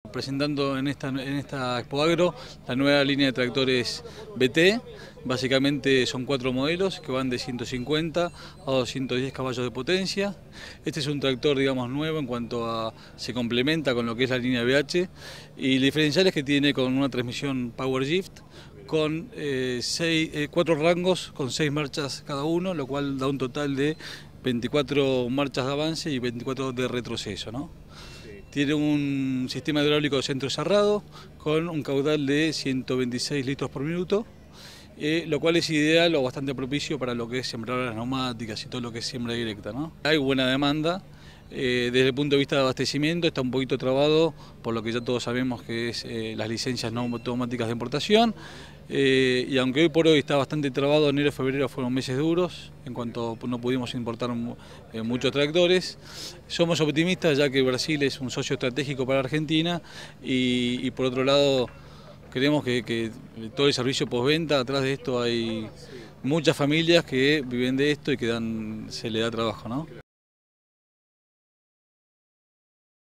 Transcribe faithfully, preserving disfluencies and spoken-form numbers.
Presentando en esta, en esta Expo Agro la nueva línea de tractores B T. Básicamente son cuatro modelos que van de ciento cincuenta a doscientos diez caballos de potencia. Este es un tractor, digamos, nuevo en cuanto a se complementa con lo que es la línea B H, y el diferencial es que tiene con una transmisión Power Shift con eh, seis, eh, cuatro rangos con seis marchas cada uno, lo cual da un total de veinticuatro marchas de avance y veinticuatro de retroceso, ¿no? Tiene un sistema hidráulico de centro cerrado con un caudal de ciento veintiséis litros por minuto, eh, lo cual es ideal o bastante propicio para lo que es sembradoras neumáticas y todo lo que es siembra directa, ¿no? Hay buena demanda. Eh, desde el punto de vista de abastecimiento está un poquito trabado por lo que ya todos sabemos que es eh, las licencias no automáticas de importación, eh, y aunque hoy por hoy está bastante trabado, enero y febrero fueron meses duros en cuanto no pudimos importar eh, muchos tractores. Somos optimistas ya que Brasil es un socio estratégico para Argentina y, y por otro lado creemos que, que todo el servicio postventa, atrás de esto hay muchas familias que viven de esto y que dan, se le da trabajo, ¿no?